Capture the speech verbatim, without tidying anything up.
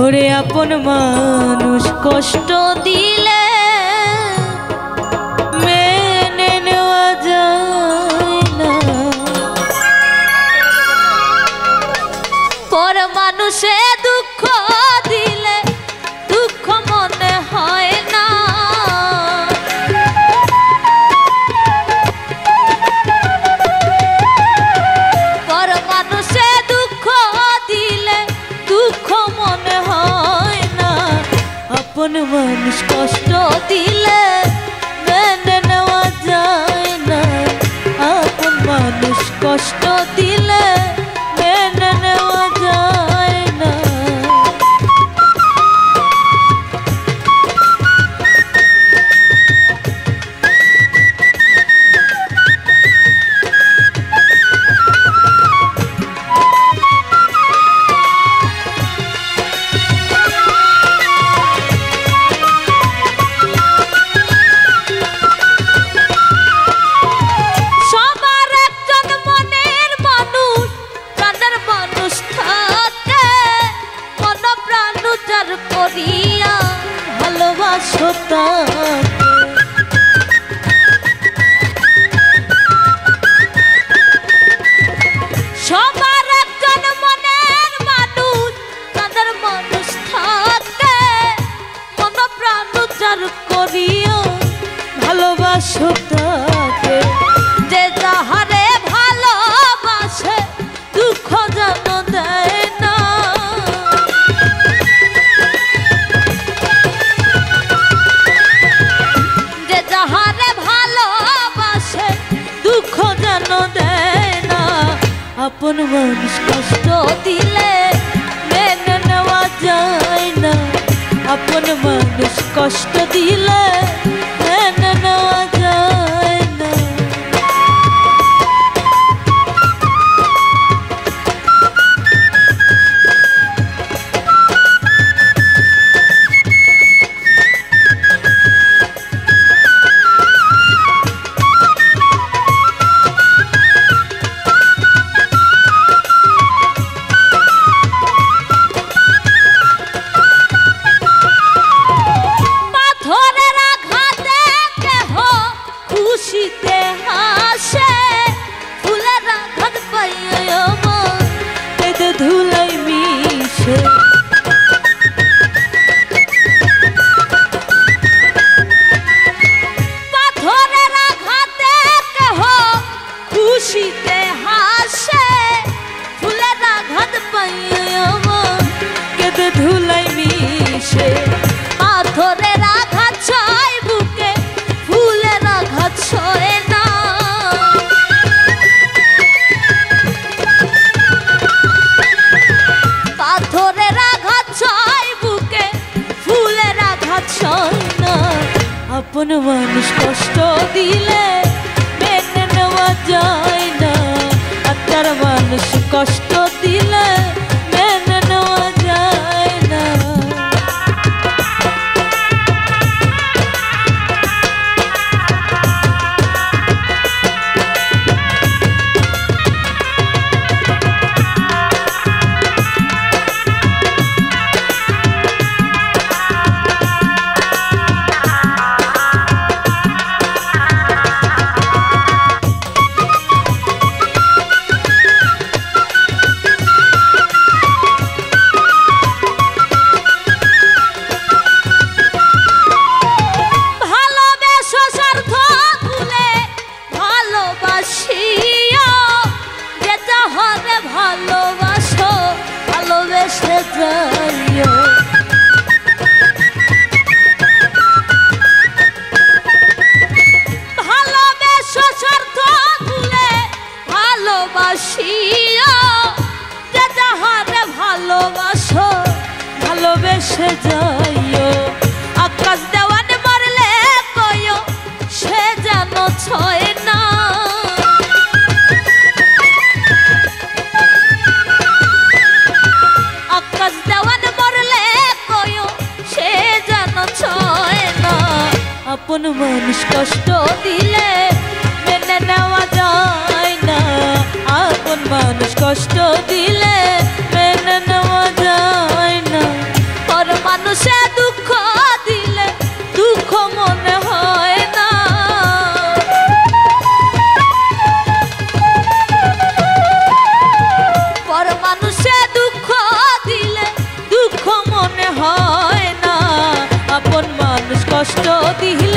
ওরে আপন মানুষ কষ্ট দিলে মেনে নেওয়া যায় না, পর মানুষে দুঃখ দিলে দুঃখ মনে হয় না, পর মানুষে দুঃখ দিলে দুঃখ মনে হয় না, আপন মানুষ কষ্ট দিলে মেনে নেওয়া যায় না, আপন মানুষ কষ্ট দিলে মেনে নেওয়া যায় না। করিয়া ভালোবাসো তাকে, সবার একজন মনের মানুষ তাদের মানুষ থাকে, মন প্রাণ উজার করিয়া ভালোবাসো তাকে, যে যাহারে ভালোবাসে দুঃখ যেন দেয় না, আপন মানুষ কষ্ট দিলে মেনে নেওয়া যায় না, আপন মানুষ কষ্ট দিলে মেনে নেওয়া যায় না। খুশিতে হাসে ফুলের আঘাত পাইয়া আমার ধুলাই মিশে, পাথরের আঘাতে কেহ খুশিতে হাসে ফুলের আঘাত পাইয়া আমার কেঁদে ধুলাই মিশে, পাথরের আঘাত ছয় বুকে ফুলের আঘাত সয় না, পাথরের আঘাত ছয় বুকে ফুলের আঘাত সয় না, আপন মানুষ কষ্ট দিলে মেনে নেওয়া যায় না, আত্মার মানুষ কষ্ট দিলে মেনে নেওয়া যায় না। ভালোবাসো ভালোবেসে যাইও, ভালোবেসো স্বার্থ ভুলে ভালোবাসিও, যে যাহারে ভালোবাসো ভালোবেসে যাইও, আকাশ দেওয়ান মারলে কইও সে যেন ছয় না, আকাশ দেওয়ান মরলে কইও সে যেন ছয় না, আপন মানুষ কষ্ট দিলে মেনে নেওয়া যায় না, আপন মানুষ কষ্ট দিলে মেনে নেওয়া যায় না, মনে হয় না আপন মানুষ কষ্ট দিলে